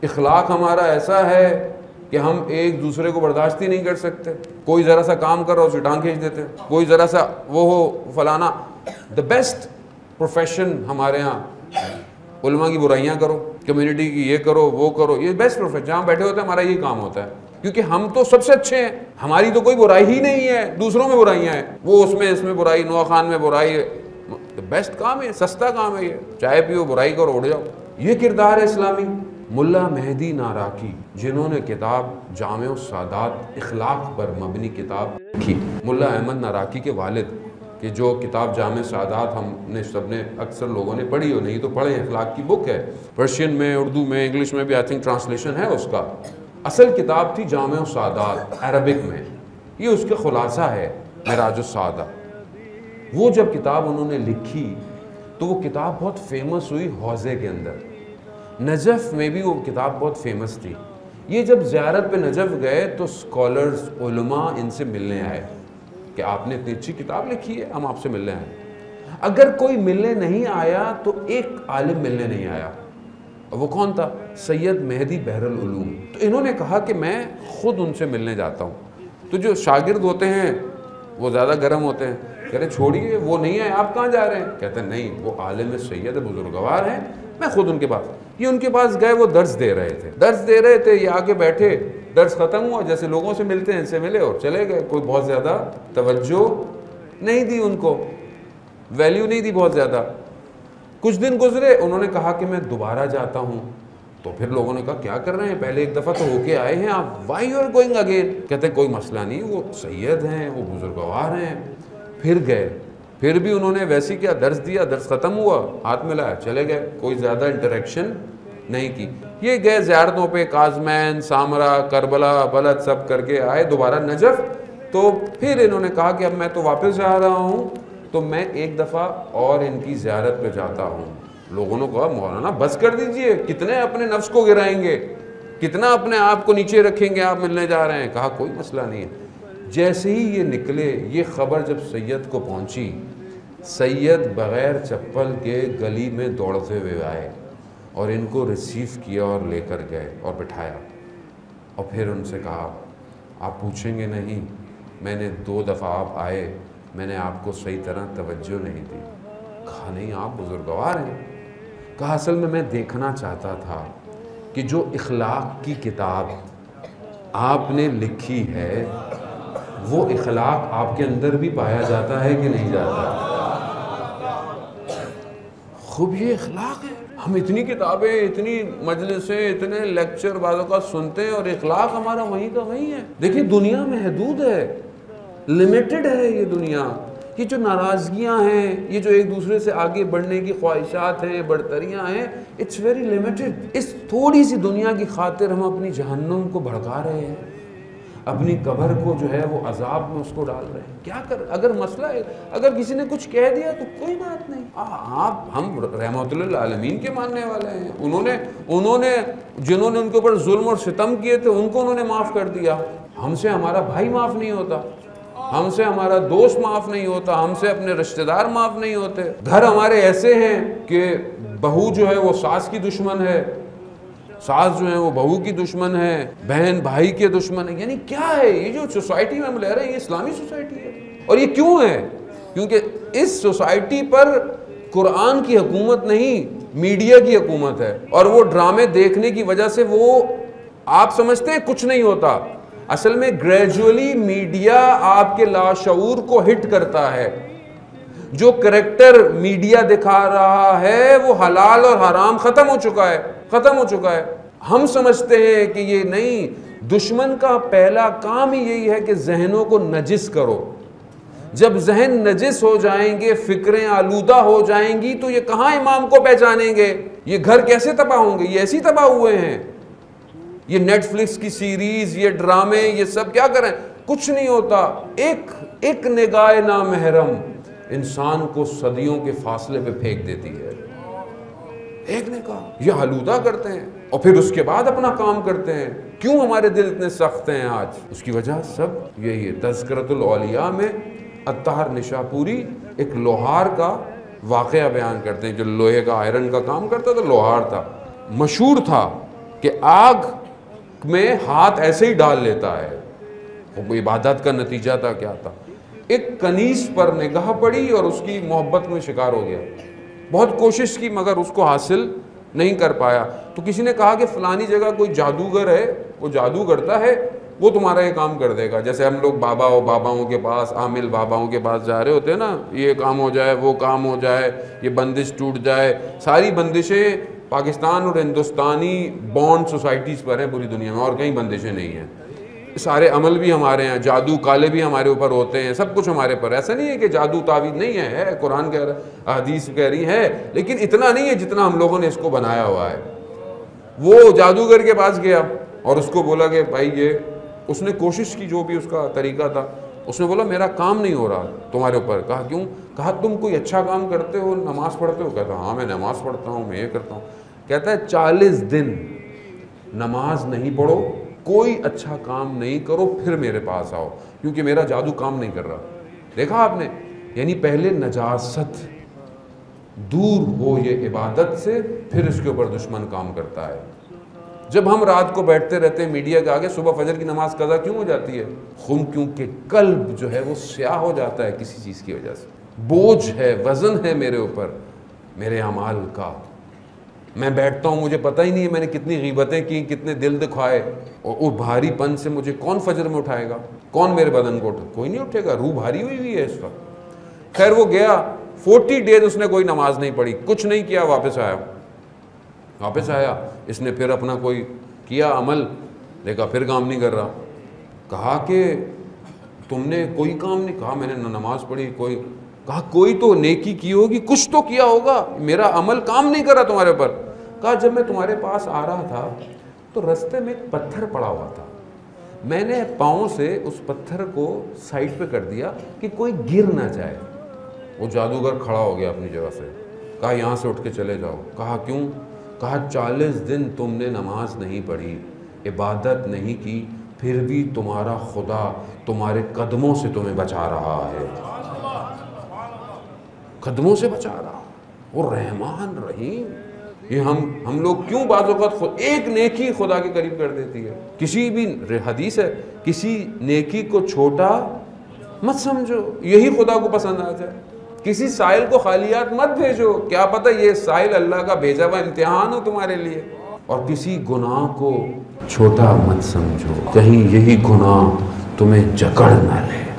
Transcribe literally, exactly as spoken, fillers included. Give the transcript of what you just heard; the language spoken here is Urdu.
اخلاق ہمارا ایسا ہے کہ ہم ایک دوسرے کو برداشت ہی نہیں کر سکتے. کوئی ذرا سا کام کر رہا ہو اسے ٹانگ کھینچ دیتے, کوئی ذرا سا وہ ہو فلانا. دا بیسٹ پروفیشن ہمارے ہاں علماء کی برائیاں کرو, کمیونٹی کی یہ کرو وہ کرو, یہ بیسٹ پروفیشن. جہاں بیٹھے ہوتے ہیں ہمارا یہی کام ہوتا ہے, کیونکہ ہم تو سب سے اچھے ہیں, ہماری تو کوئی برائی ہی نہیں ہے, دوسروں میں برائیاں ہیں, وہ اس میں اس میں برائی, نوا خان میں برائی ہے. بیسٹ کام ہے, سستا کام ہے یہ, چائے پیو برائی کرو اڑ جاؤ. یہ کردار ہے اسلامی. ملا مہدی ناراکی جنہوں نے کتاب جامع السادات اخلاق پر مبنی کتاب لکھی. ملا احمد ناراکی کے والد کہ جو کتاب جامع سعادات ہم نے سب نے اکثر لوگوں نے پڑھی ہو, نہیں تو پڑھیں, اخلاق کی بک ہے, پرشین میں, اردو میں, انگلش میں بھی آئی تھنک ٹرانسلیشن ہے اس کا. اصل کتاب تھی جامع السعادات عربک میں, یہ اس کا خلاصہ ہے معراج السعادہ. وہ جب کتاب انہوں نے لکھی تو وہ کتاب بہت فیمس ہوئی حوزے کے اندر. نجف میں بھی وہ کتاب بہت فیمس تھی. یہ جب زیارت پہ نجف گئے تو اسکالرز علماء ان سے ملنے آئے کہ آپ نے اتنی اچھی کتاب لکھی ہے, ہم آپ سے ملنے آئے. اگر کوئی ملنے نہیں آیا تو ایک عالم ملنے نہیں آیا. وہ کون تھا؟ سید مہدی بحر العلوم. تو انہوں نے کہا کہ میں خود ان سے ملنے جاتا ہوں. تو جو شاگرد ہوتے ہیں وہ زیادہ گرم ہوتے ہیں, کہہ رہے چھوڑیے وہ نہیں ہے, آپ کہاں جا رہے ہیں؟ کہتے ہیں نہیں, وہ عالم سید بزرگوار ہیں, میں خود ان کے پاس. یہ ان کے پاس گئے, وہ درس دے رہے تھے درس دے رہے تھے یہ آگے بیٹھے, درس ختم ہوا, جیسے لوگوں سے ملتے ہیں ان سے ملے اور چلے گئے. کوئی بہت زیادہ توجہ نہیں دی, ان کو ویلیو نہیں دی بہت زیادہ. کچھ دن گزرے, انہوں نے کہا کہ میں دوبارہ جاتا ہوں. تو پھر لوگوں نے کہا کیا کر رہے ہیں, پہلے ایک دفعہ تو ہو کے آئے ہیں آپ, why you are going again? کہتے ہیں کوئی مسئلہ نہیں, وہ سید ہیں, وہ بزرگوار ہیں. پھر گئے, پھر بھی انہوں نے ویسی کیا, درس دیا, درس ختم ہوا, ہاتھ ملایا, چلے گئے, کوئی زیادہ انٹریکشن نہیں کی. یہ گئے زیارتوں پہ, کاظمین, سامرا, کربلا, بلد سب کر کے آئے دوبارہ نجف. تو پھر انہوں نے کہا کہ اب میں تو واپس جا رہا ہوں, تو میں ایک دفعہ اور ان کی زیارت پہ جاتا ہوں. لوگوں نے کہا مولانا بس کر دیجئے, کتنے اپنے نفس کو گرائیں گے, کتنا اپنے آپ کو نیچے رکھیں گے, آپ ملنے جا رہے ہیں. کہا کوئی مسئلہ نہیں ہے. جیسے ہی یہ نکلے, یہ خبر جب سید کو پہنچی, سید بغیر چپل کے گلی میں دوڑتے ہوئے آئے اور ان کو ریسیو کیا اور لے کر گئے اور بٹھایا. اور پھر ان سے کہا آپ پوچھیں گے نہیں, میں نے دو دفعہ آپ آئے, میں نے آپ کو صحیح طرح توجہ نہیں دی. کہا نہیں آپ بزرگوار ہیں. کہا اصل میں میں دیکھنا چاہتا تھا کہ جو اخلاق کی کتاب آپ نے لکھی ہے وہ اخلاق آپ کے اندر بھی پایا جاتا ہے کہ نہیں جاتا. خوب یہ اخلاق ہے. ہم اتنی کتابیں, اتنی مجلسیں, اتنے لیکچر بعضوں کا سنتے ہیں اور اخلاق ہمارا وہیں کا وہیں ہے. دیکھیں دنیا محدود ہے, لمیٹڈ ہے یہ دنیا. یہ جو ناراضگیاں ہیں, یہ جو ایک دوسرے سے آگے بڑھنے کی خواہشات ہیں, برتریاں ہیں, اٹس ویری لمیٹڈ. اس تھوڑی سی دنیا کی خاطر ہم اپنی جہنم کو بھڑکا رہے ہیں, اپنی قبر کو جو ہے وہ عذاب میں اس کو ڈال رہے ہیں. کیا کر, اگر مسئلہ ہے, اگر کسی نے کچھ کہہ دیا تو کوئی بات نہیں. آپ ہم رحمت للعالمین کے ماننے والے ہیں. انہوں نے انہوں نے جنہوں نے ان کے اوپر ظلم اور ستم کیے تھے ان کو انہوں نے معاف کر دیا. ہم سے ہمارا بھائی معاف نہیں ہوتا, ہم سے ہمارا دوست معاف نہیں ہوتا, ہم سے اپنے رشتہ دار معاف نہیں ہوتے. گھر ہمارے ایسے ہیں کہ بہو جو ہے وہ ساس کی دشمن ہے, ساس جو ہے وہ بہو کی دشمن ہے, بہن بھائی کے دشمن ہے. یعنی کیا ہے یہ جو سوسائٹی میں ہم لے رہے ہیں, یہ اسلامی سوسائٹی ہے. اور یہ کیوں ہے؟ کیونکہ اس سوسائٹی پر قرآن کی حکومت نہیں, میڈیا کی حکومت ہے. اور وہ ڈرامے دیکھنے کی وجہ سے وہ آپ سمجھتے ہیں کچھ نہیں ہوتا, اصل میں گریجولی میڈیا آپ کے لاشعور کو ہٹ کرتا ہے. جو کریکٹر میڈیا دکھا رہا ہے وہ حلال اور حرام ختم ہو چکا ہے, ختم ہو چکا ہے. ہم سمجھتے ہیں کہ یہ نہیں, دشمن کا پہلا کام ہی یہی ہے کہ ذہنوں کو نجس کرو. جب ذہن نجس ہو جائیں گے, فکریں آلودہ ہو جائیں گی, تو یہ کہاں امام کو پہچانیں گے؟ یہ گھر کیسے تباہ ہوں گے؟ یہ ایسی تباہ ہوئے ہیں. یہ نیٹ فلکس کی سیریز, یہ ڈرامے, یہ سب کیا کریں؟ کچھ نہیں ہوتا. ایک ایک نگاہ نامحرم انسان کو صدیوں کے فاصلے پہ پھینک دیتی ہے. ایک نگاہ, یہ آلودہ کرتے ہیں اور پھر اس کے بعد اپنا کام کرتے ہیں. کیوں ہمارے دل اتنے سخت ہیں آج؟ اس کی وجہ سب یہی ہے. تذکرۃ الاولیاء میں اطہر نشاپوری ایک لوہار کا واقعہ بیان کرتے ہیں, جو لوہے کا آئرن کا کام کرتا تھا, لوہار تھا, مشہور تھا. کہ آگ میں ہاتھ ایسے ہی ڈال لیتا ہے. وہ عبادت کا نتیجہ تھا کیا تھا؟ ایک کنیز پر نگاہ پڑی اور اس کی محبت میں شکار ہو گیا. بہت کوشش کی مگر اس کو حاصل نہیں کر پایا. تو کسی نے کہا کہ فلانی جگہ کوئی جادوگر ہے, وہ جادو کرتا ہے, وہ تمہارا یہ کام کر دے گا. جیسے ہم لوگ بابا و باباؤں کے پاس, عامل باباؤں کے پاس جا رہے ہوتے ہیں نا, یہ کام ہو جائے, وہ کام ہو جائے, یہ بندش ٹوٹ جائے. ساری بندشیں پاکستان اور ہندوستانی بانڈ سوسائٹیز پر ہیں پوری دنیا میں, اور کہیں بندشیں نہیں ہیں. سارے عمل بھی ہمارے ہیں, جادو کالے بھی ہمارے اوپر ہوتے ہیں, سب کچھ ہمارے پر. ایسا نہیں ہے کہ جادو تعویذ نہیں ہے, ہے قرآن کہہ رہا, حدیث کہہ رہی ہے, لیکن اتنا نہیں ہے جتنا ہم لوگوں نے اس کو بنایا ہوا ہے. وہ جادوگر کے پاس گیا اور اس کو بولا کہ بھائی یہ, اس نے کوشش کی جو بھی اس کا طریقہ تھا. اس نے بولا میرا کام نہیں ہو رہا تمہارے اوپر. کہا کیوں؟ کہا تم کوئی اچھا کام کرتے ہو, نماز پڑھتے ہو؟ کہتا ہاں میں نماز پڑھتا ہوں, میں یہ کرتا ہوں. کہتا ہے چالیس دن نماز نہیں پڑھو, کوئی اچھا کام نہیں کرو, پھر میرے پاس آؤ, کیونکہ میرا جادو کام نہیں کر رہا. دیکھا آپ نے, یعنی پہلے نجاست دور ہو یہ عبادت سے, پھر اس کے اوپر دشمن کام کرتا ہے. جب ہم رات کو بیٹھتے رہتے ہیں میڈیا کے آگے, صبح فجر کی نماز قضا کیوں ہو جاتی ہے؟ خم کیونکہ قلب جو ہے وہ سیاہ ہو جاتا ہے کسی چیز کی وجہ سے. بوجھ ہے, وزن ہے میرے اوپر, میرے اعمال کا. میں بیٹھتا ہوں, مجھے پتہ ہی نہیں ہے میں نے کتنی غیبتیں کی, کتنے دل دکھائے, اور وہ بھاری پن سے مجھے کون فجر میں اٹھائے گا؟ کون میرے بدن کو اٹھائے؟ کوئی نہیں اٹھے گا, روح بھاری ہوئی ہوئی ہے اس وقت. خیر وہ گیا, فورٹی ڈیز اس نے کوئی نماز نہیں پڑھی, کچھ نہیں کیا. واپس آیا واپس آیا اس نے پھر اپنا کوئی کیا عمل, دیکھا پھر کام نہیں کر رہا. کہا کہ تم نے کوئی کام نہیں؟ کہا میں نے نہ نماز پڑھی کوئی. کہا کوئی تو نیکی کی ہوگی, کچھ تو کیا ہوگا, میرا عمل کام نہیں کر رہا تمہارے اوپر. کہا جب میں تمہارے پاس آ رہا تھا تو رستے میں ایک پتھر پڑا ہوا تھا, میں نے پاؤں سے اس پتھر کو سائڈ پہ کر دیا کہ کوئی گر نہ جائے. وہ جادوگر کھڑا ہو گیا اپنی جگہ سے. کہا یہاں سے اٹھ کے چلے جاؤ. کہا کیوں؟ کہا چالیس دن تم نے نماز نہیں پڑھی, عبادت نہیں کی, پھر بھی تمہارا خدا تمہارے قدموں سے تمہیں بچا رہا ہے, قدموں سے بچا رہا. وہ رحمان رحیم. یہ ہم ہم لوگ کیوں بعض اوقات خود ایک نیکی خدا کے قریب کر دیتی ہے. کسی بھی حدیث ہے, کسی نیکی کو چھوٹا مت سمجھو, یہی خدا کو پسند آ جائے. کسی سائل کو خالیات مت بھیجو, کیا پتہ یہ سائل اللہ کا بھیجا ہوا امتحان ہو تمہارے لیے. اور کسی گناہ کو چھوٹا مت سمجھو, کہیں یہی گناہ تمہیں جکڑ نہ لے.